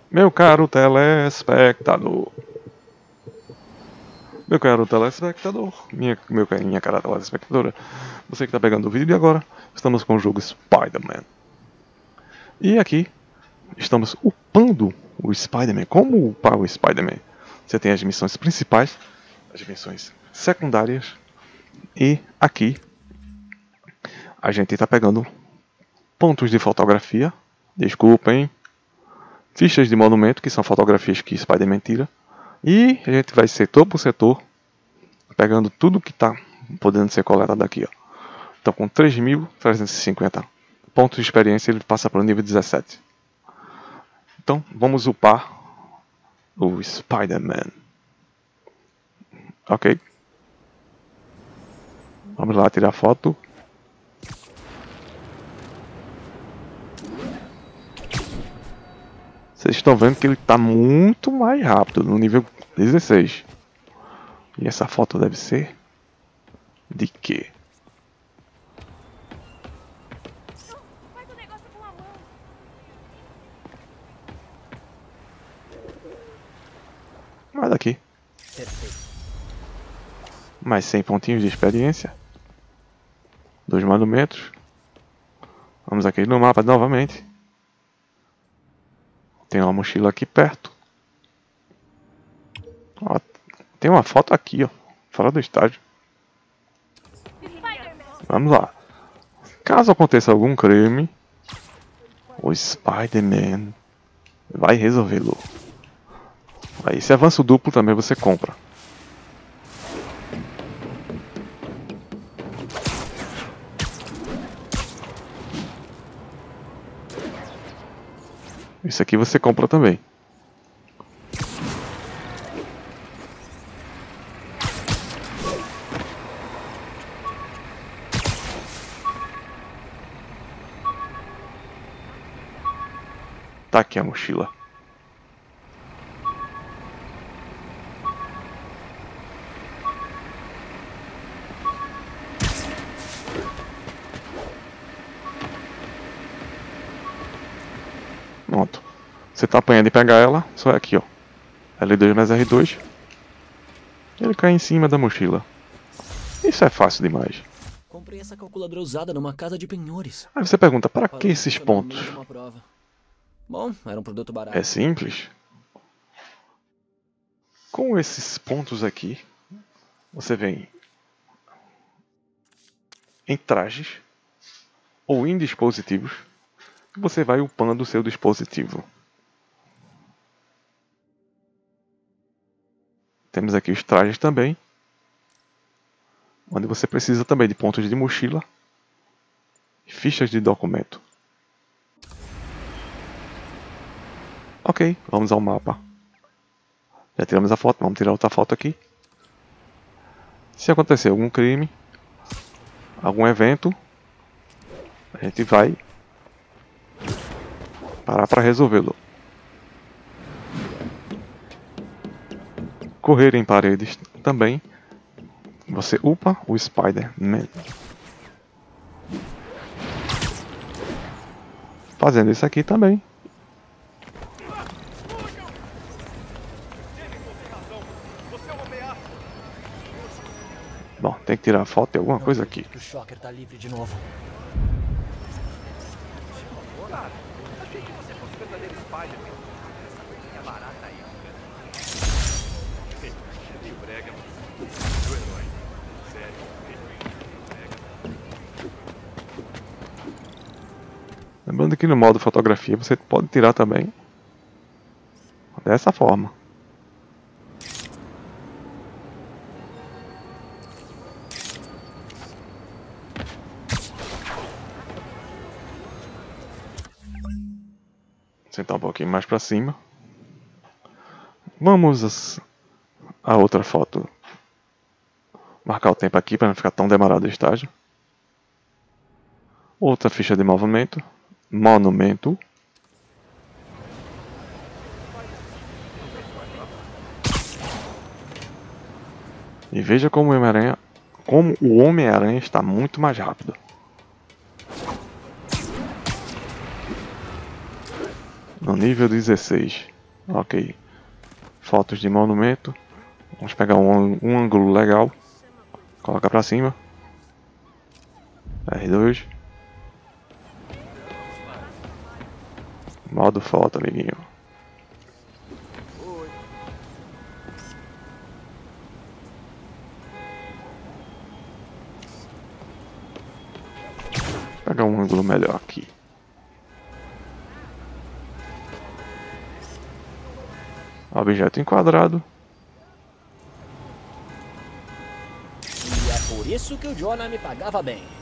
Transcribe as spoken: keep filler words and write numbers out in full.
Meu caro telespectador. Meu caro telespectador. Minha, meu, minha cara telespectadora. Você que está pegando o vídeo agora. Estamos com o jogo Spider-Man. E aqui estamos upando o Spider-Man. Como upar o Spider-Man? Você tem as missões principais, as missões secundárias. E aqui a gente está pegando pontos de fotografia. Desculpem. Fichas de monumento, que são fotografias que Spider-Man tira. E a gente vai setor por setor, pegando tudo que está podendo ser coletado aqui. Ó. Então, com três mil trezentos e cinquenta pontos de experiência, ele passa para o nível dezessete. Então, vamos upar o Spider-Man. Ok. Vamos lá tirar foto. Vocês estão vendo que ele está muito mais rápido, no nível dezesseis. E essa foto deve ser de quê? Olha aqui. Mais cem pontinhos de experiência. Dois monumentos. Vamos aqui no mapa novamente. Tem uma mochila aqui perto. Ó, tem uma foto aqui, ó, fora do estádio. Vamos lá. Caso aconteça algum crime, o Spider-Man vai resolvê-lo. Aí, esse avanço duplo também você compra. Isso aqui você compra também. Tá aqui a mochila. Pronto. Você tá apanhando e pegar ela, só é aqui, ó. L dois mais R dois. Ele cai em cima da mochila. Isso é fácil demais. Comprei essa calculadora usada numa casa de penhores. Aí você pergunta, para que esses pontos? Bom, era um produto barato. É simples. Com esses pontos aqui, você vem em trajes ou em dispositivos. Você vai upando o seu dispositivo. Temos aqui os trajes também, onde você precisa também de pontos de mochila e fichas de documento. Ok, vamos ao mapa. Já tiramos a foto, vamos tirar outra foto aqui. Se acontecer algum crime, algum evento, a gente vai parar para resolvê-lo. Correr em paredes também. Você upa o Spider-Man. Fazendo isso aqui também. Bom, tem que tirar a foto de alguma coisa aqui. O Shocker tá livre de novo. Cara, achei que você fosse o verdadeiro Spider-Man. Essa coisinha barata aí. Meio brega, mas do herói. Sério, meio brega. Lembrando que no modo fotografia você pode tirar também dessa forma. Sentar um pouquinho mais para cima. Vamos a outra foto. Marcar o tempo aqui para não ficar tão demorado o estágio. Outra ficha de movimento. Monumento. E veja como o Homem-Aranha, como o Homem-Aranha está muito mais rápido. No nível dezesseis. Ok. Fotos de monumento. Vamos pegar um, um ângulo legal. Coloca pra cima. R dois. Modo foto, amiguinho. Vou pegar um ângulo melhor aqui. Objeto enquadrado. E é por isso que o Jonah me pagava bem.